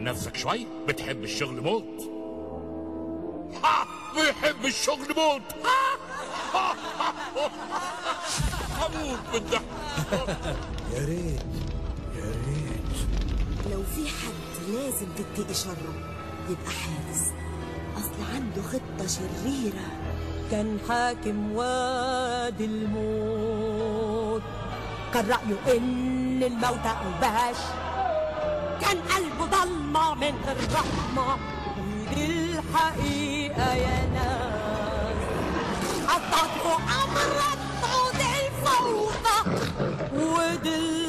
نفسك شوي، بتحب الشغل موت. ها، بيحب الشغل موت. هموت بالضحك. يا ريت يا ريت. لو في حد لازم تتقي شره يبقى حارس، اصل عنده خطة شريرة. كان حاكم وادي الموت، كان رأيه إن الموت أوباش، كان قلبه ضلمة من الرحمة. ودي الحقيقة يا ناس، حطته أمرته دي الفوضى ودي